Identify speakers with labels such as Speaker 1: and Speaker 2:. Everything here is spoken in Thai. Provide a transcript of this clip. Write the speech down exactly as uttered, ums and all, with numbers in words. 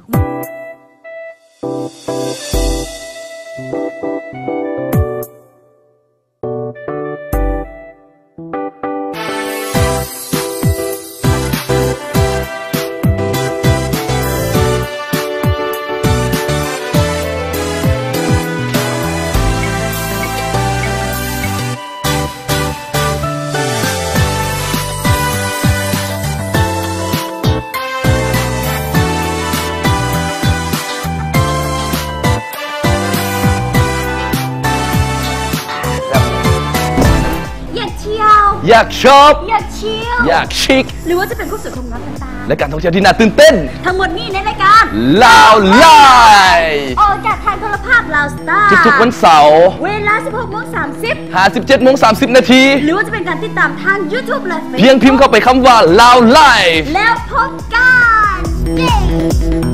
Speaker 1: อยากชอบ
Speaker 2: อยากชิล
Speaker 1: อยากชิค
Speaker 2: หรือว่าจะเป็นคู่สวยของน้องต่างๆ
Speaker 1: และการท่องเที่ยวที่น่าตื่นเต้น
Speaker 2: ทั้งหมดนี้ในรายการ
Speaker 1: ลาวไลฟ์
Speaker 2: ออกจากทางโทรภาพลาวสตาร์
Speaker 1: ทุกๆวันเสาร์
Speaker 2: เวลา สิบหกโมงสามสิบ
Speaker 1: ห้าสิบเจ็ดโมงสามสิบนาที
Speaker 2: หรือว่าจะเป็นการติดตามทาง YouTube และ Facebook
Speaker 1: เพียงพิมพ์เข้าไปคำว่าลาวไลฟ์
Speaker 2: แล้วพบกัน